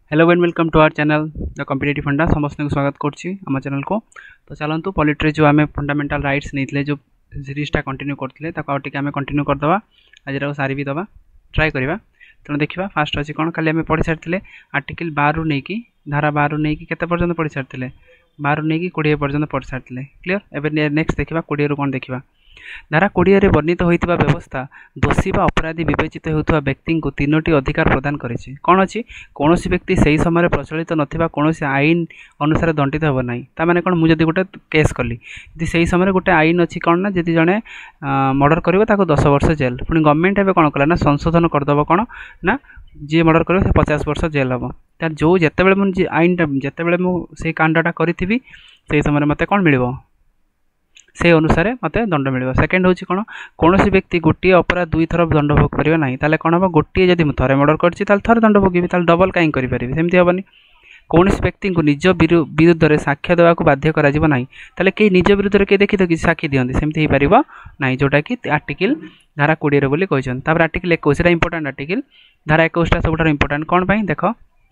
Hello and welcome to our channel the competitive funda समस्त को स्वागत करछि आम चैनल को। तो चलतु पॉलिटी जो आम फंडामेंटल राइट्स नहीं जो सीरीजटा कंटिन्यू करते आम कंटिन्यू करदे आज सारी भी दबा ट्राए करवा। तेणु देखा फास्ट अच्छी कौन खाली आम पढ़ी सारी आर्टिकल 12 नहीं कि धारा 12 नहीं कि केते पर्यंत पढ़ी सारी 12 नहीं कि 20 पर्यंत पढ़ी सारी क्लीयर। एवं नेक्स्ट देखा 20 रु कौन देखा धारा 20 रे वर्णित होइतिबा व्यवस्था दोषी बा अपराधी विवेचित होउथवा व्यक्ति को तीनोटी अधिकार प्रदान करिछि। कौन अछि कोनोसी व्यक्ति सही समय प्रचलित नथिबा कोनोसी आईन अनुसार दंडित होबो नाही। ता माने कोन मु जदी गोटे केस कली जदी सही समय गोटे आईन अछि कोन ना जदी जणे मर्डर करबो ताको 10 वर्ष जेल पुनी गवर्नमेंट एबे कोन कला ना संशोधन कर दबो कोन ना जे मर्डर करबो से 50 वर्ष जेल हबो। तार जो जेतेबेले मु आईन जेतेबेले मु से कांडटा करिथिबी सही समय मते कोन मिलिबो से अनुसार मत दंड मिल। सेकेंड हूँ कौन कौन व्यक्ति गोटे अपराध दुई थर दंड भोग करेंगे ना ताले कौन हम गोटे जब थे मर्डर कर दंड भोगी डबल कहीं करेंगे सेमती हेनी। कौन व्यक्ति को निज विरुद्ध में साक्ष्य देवाक बाध्य कर कहीं निज विरुद्ध में किए देखी तो किसी साक्षी दिखती सेमती हो पार ना जोटा कि आर्टिकल धारा 20 बोली कहते। आर्टिकल 21 इंपोर्टाट आर्टिकल धारा 21 सब इंपोर्टाट कौन देख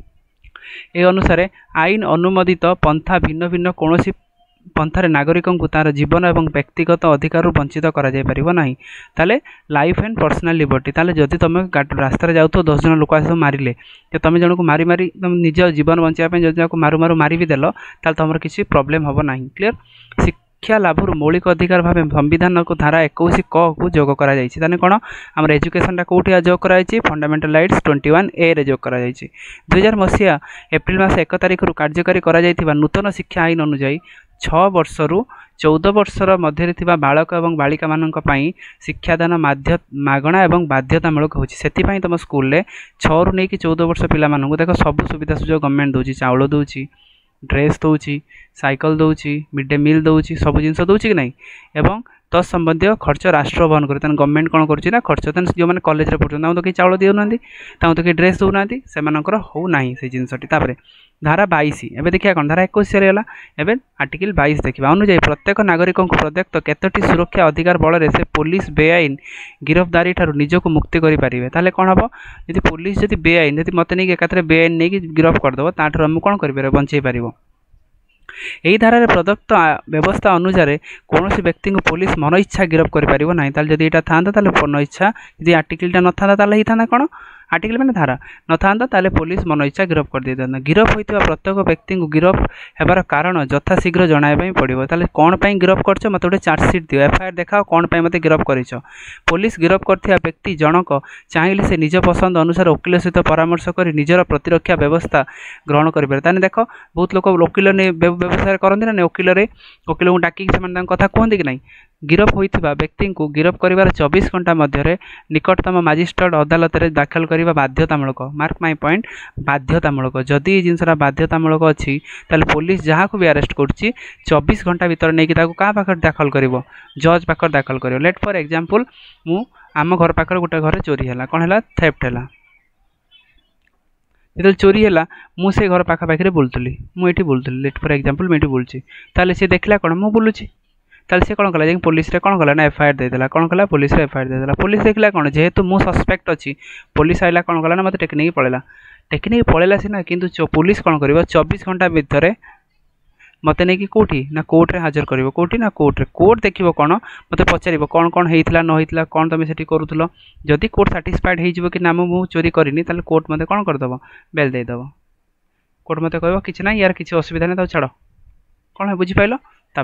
ए अनुसार आईन अनुमोदित पंथा भिन्न भिन्न कौन पंथार नागरिक को तार जीवन और व्यक्तिगत अधिकार वंचित करा ताले लाइफ एंड पर्सनल लिबर्टी ताले जदि तुम रास्ता जाऊ 10 जन लोक आस मारे तो तुम जन को मारी मारी तुम निज जीवन बचाई जब मारू मारू मारी भी देल ताले तुम किसी प्रॉब्लम हम ना क्लीयर। शिक्षा लाभ मौलिक अधिकार भाव संविधान को धारा 21 क को जोग कर कौन आम एजुकेशन कौटी जोग कर फंडामेंटल राइट्स 21A रे जोग कर 2000 मसीहा एप्रिल मास 1 तारिख कार्यकारी करा नूतन शिक्षा आईन अनुଯାयी 6 वर्ष रु 14 वर्षर मध्य बालक और बालिका मानक शिक्षादान मागणा और बाध्यतामूलक होछि। तुम स्कूल 6 रु नहीं कि 14 वर्ष पिला मानक देख सब सुविधा सुजोग गवर्नमेंट दूची चाउल दूची ड्रेस दूची साइकिल दूची मिड डे मिल दूची सब जिनस दूची कि नहीं एवं तत् संबंधी खर्च राष्ट्र बहन करे गवर्नमेंट कौन कर खर्च जो मैंने कॉलेज रे पढ़ुछन तो कि चाउल देउना तो कि ड्रेस देउना से मानकर हो नाही से जिनसटी। तापर धारा 22 एवं देखिए कौन धारा 21 रहा एवं आर्टिकल 22 देखा अनुଯାयी प्रत्येक नागरिक को प्रदत्त केतोटी सुरक्षा अधिकार बल से पुलिस बेआईन गिरफ्तारी ठार निजक मुक्ति करें ताले कौन हम जब पुलिस जब बेआईन जब मत नहीं एकाथरे बेआईन नहीं गिरफ्त करदेव ताठू आम कौन कर बंचई पार। यही धारा प्रदत्त व्यवस्था अनुसार कौन व्यक्ति को पुलिस मन इच्छा गिरफ्त करना जब यहाँ था मन इच्छा जब आर्टिकलटा न था कौन आर्टिकल मैंने धारा न था पुलिस मन इच्छा गिरफ्त कर दे था। गिरफ्त होता प्रत्येक व्यक्ति को गिरफ्त होबार कारण यथाशीघ्र जनाइबा पड़ो ताले कौन पर गिरफ्त कर मत गोटे चार्जसीट दियो एफआईआर देखाओ कौन पर मत गिरफ्त कर पुलिस गिरफ्त कर व्यक्ति जनक चाहिए से निज पसंद अनुसार वकिल सहित परामर्श कर निजर प्रतिरक्षा व्यवस्था ग्रहण करें। देख बहुत लोग वकिल व्यवसाय करते ना वकिल वकिल को डाक कथा कहते कि नहीं गिरफ्त होता व्यक्ति को गिरफ्त कर 24 घंटा मध्य निकटतम मजिस्ट्रेट अदालत में दाखल करने बाध्यतामूलक मार्क माई पॉइंट बाध्यतामूलक जदि जिनसा बाध्यतामूलक अच्छी पुलिस जहाँ को भी अरेस्ट कर 24 घंटा भीतर नहीं क्या पाखे दाखल कर जज पाखे दाखल कर। लेट फॉर एग्जांपल मु आम घर पाखे गोटे घर चोरी है कौन है थेफ्ट है जो चोरी है मुझे घर पाखापाखि बुलूली मुझे बुलूली लेट फॉर एग्जांपल मुझे बुलूची ताले सी देखला कौन मु बुलूची ताले सी कौन कला जाए पुलिस रे कौन कला ना एफआईआर देदेला कौन कला पुलिस रे एफआईआर देदेला पुलिस देखला कौन जेहेतु मु सस्पेक्ट अच्छी पुलिस आइला कौन कला ना मत टेक्निक पड़ेला सीना किंतु पुलिस कौन कर 24 घंटा भितर मत नहीं कौटी ना कोर्ट रे हाजर कर कौटी ना कोर्ट देखिए कौन मत पचार कौन कौन होता न होता कौन तुम से करूल जदि कोर्ट साटिस्फाइड हो कि ना मु चोरी करनी कोर्ट मत कौन करदेव बेल देदेव कोर्ट मत कह कि ना यार किसी असुविधा नहीं छाड़ कौन है बुझीपाल।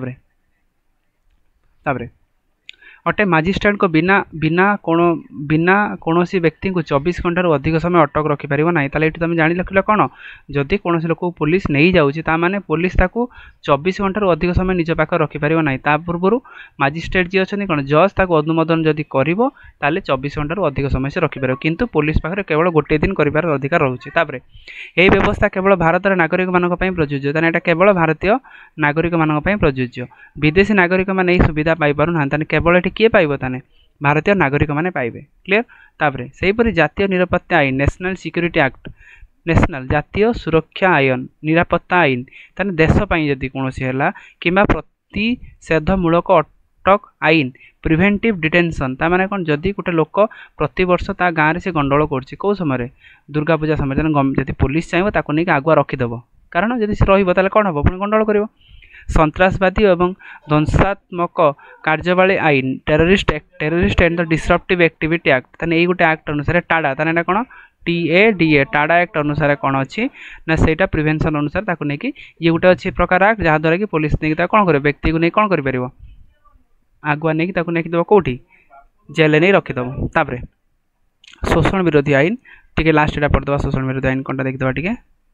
तापर अटे मजिस्ट्रेट को बिना कौन व्यक्ति को 24 घंटा अधिक समय अटक रखिपर ना ये तुम जान रखिल कौन जदि कौन लोक पुलिस नहीं जाऊँगी माने पुलिस ताकू 24 घंटा अधिक समय निज पाख रखिपर ना पूर्व मजिस्ट्रेट जी अच्छा कौन जज ताकू अनुमोदन जदि कर 24 घंटा अधिक समय से रखिपर किंतु पुलिस पाखे केवल गोटे दिन कर अधिकार रोचे। यही व्यवस्था केवल भारत नागरिक मान प्रযোज्य ताने एटा केवल भारतीय नागरिक मान प्रযোज्य विदेशी नागरिक मैंने यही सुविधा पाइपर ना केवल किए पाइब ताने भारतीय नागरिक माने पाइबे क्लियर। तापर सेहीपरि जातीय निरापत्ता आईन नेशनल सिक्यूरिटी एक्ट नेशनल जातीय सुरक्षा आईन निरापत्ता आईन ताने देश जदि कौन है कि प्रतिषेधमूलक कटक आईन प्रिभेंटिव डिटेंशन ता माने कौन जदि गोटे लोक प्रति वर्ष ता गाँव में से गंडोल कर कौ समय दुर्गा पूजा समय जब पुलिस चाहिए ताको नहीं आगुआ रखीदेव कारण जब से रहा कौन हम पुणी गंडोल कर सन्त्रासवादी एवं ध्वंसात्मक कार्यवाही आईन terrorist and the disruptive activity act ताने गोटे एक्ट अनुसार टाडा ताने कौन TADA टाडा एक्ट अनुसार कौन अच्छी ना सेटा प्रिवेंशन अनुसार ताको नहीं ये गोटे अच्छी प्रकार एक्ट जहाँद्वारा कि पुलिस नहीं कौन कर व्यक्ति को नहीं कौन कर आगुआ नहीं देव कौटी जेल नहीं रखीदेव तापर शोषण विरोधी आईन टी लास्ट पढ़दे शोषण विरोधी आईन कौन देखीदा टी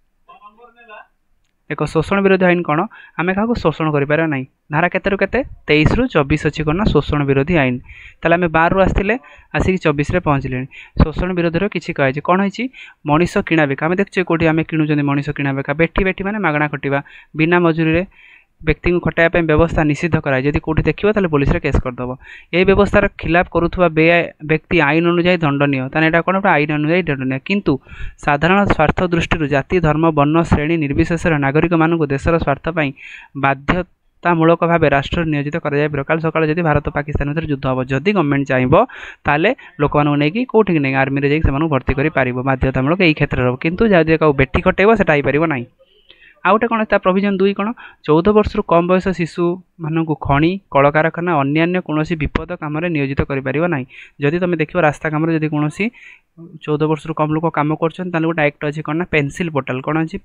एक शोषण विरोधी आईन कौन आम क्या शोषण कर ना धारा केते 23 ରୁ 24 अच्छी कौन शोषण विरोधी आईन ताले आम 12 ରୁ आसते आसिक 24 रे पहुँचले शोषण विरोधी किसी कहे कौन है मनीष किणा बेका आम देखुचे कौटी आम किणुचे मनीष किणा बेका बेठी बेठी मैंने मागणा खटिवा बिना मजूरी व्यक्ति को खटाइबा व्यवस्था निषिद्ध कराए जदि कौटी देखिए ताले पुलिस रे केस करदेव ये व्यवस्थार खिलाफ करुवा व्यक्ति आईन अनुजाई दंडनीय ताने एटा कौन आईन अनुजाई दंडनीय किंतु साधारण स्वार्थ दृष्टि जाति धर्म वर्ण श्रेणी निर्विशेष नागरिक मानक देशर स्वार्थपाई बाध्यतामूलक भाव राष्ट्र नियोजित कर काल सकाल जब भारत पाकिस्तान भर युद्ध हम जदि गवर्नमेंट चाहिए ताले लोक नहीं कौटी नहीं आर्मी रे जाइए भर्ती कर बाध्यतामूलक यही क्षेत्र में किंतु जदि बेठी खटेब से हो ना आउटे कौन ता प्रोविजन 2 कौन 14 वर्ष कम बयस शिशु मानक खଣି कलकारखाना अन्य कौन विपद कम नियोजित करना जदि तुम देख रास्ता कम जब कौन 14 वर्ष कम लोग कम कर गोटे एक्ट अच्छी कौन ना पेंसिल पोर्टाल कौन अच्छी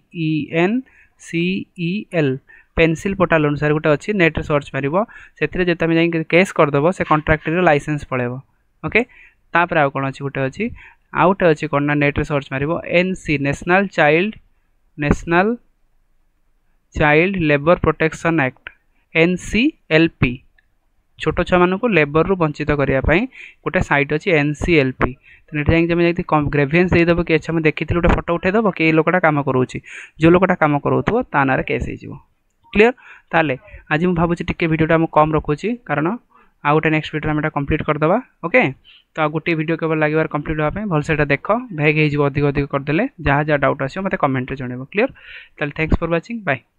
PENCEL पेंसिल पोर्टाल अनुसार गोटे अच्छी नेट सर्च मार से तुम जा केस करदेव से कंट्राक्टर लाइसेंस पड़ेब ओके तापर आउ कौन अच्छी गोटे अच्छी आउटे अच्छी कौन ना नेट सर्च मार NC national child labour protection act NCLP छोट छुआ मान लेबर रु वंचित करने गोटे साइट अच्छी NCLP तो ग्रेभियंस देदेव कि अच्छा मुझे देखी गोटे फोटो उठेदेव कि लोकटा कम करोची जो लोकटा कम करोथो ता ना केस हो क्लीयर ताले आज मुझे भावुँ टी भिडियोटा मुझे कम रखुची कारण आ गोटे नेक्स्ट वीडियो में कंप्लीट करदे ओके तो आ गोटे वीडियो केवल लगे कंप्लीट होगा भलसे देख भेग हो अधिक करदे जहाँ जहाँ डाउट आसो मत कमेंट जनइब क्लीयर ताले थैंक्स फॉर वाचिंग बाय।